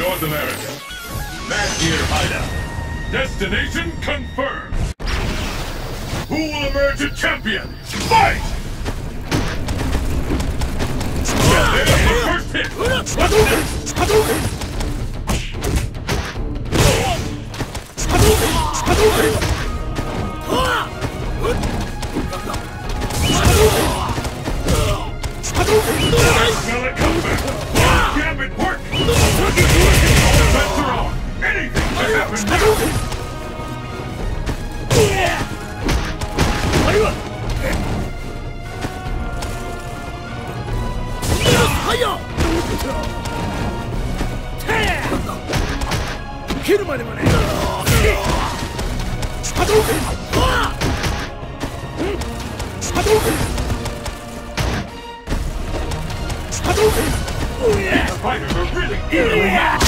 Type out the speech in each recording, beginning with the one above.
North America. Back Gear Hideout. Destination confirmed. Who will emerge a champion? Fight! There's the first hit. What's next? Smell it coming. Gambit work. All bets are on. Anything can happen now. The fighters are really evenly matched.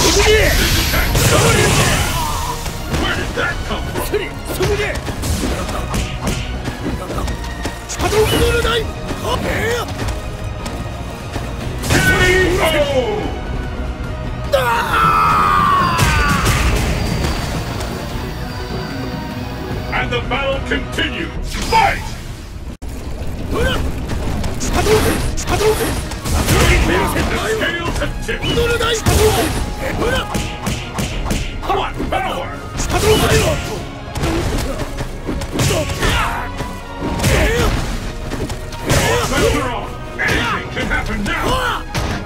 Where did that come from? And the battle continues. Fight! The scales have tipped. What power! Let's on. Anything can happen now.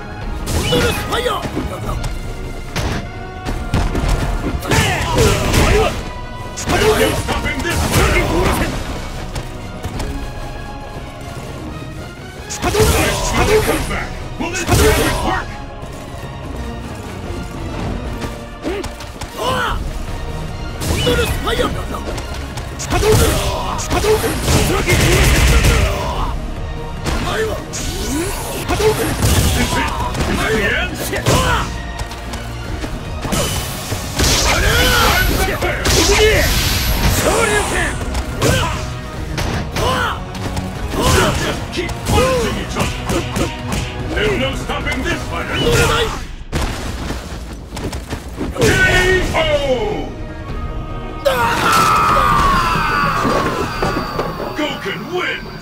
There's no stopping this one. Let's come back. Will this magic work? Just keep punching each other. There's no stopping this fighter. K.O. Goku wins.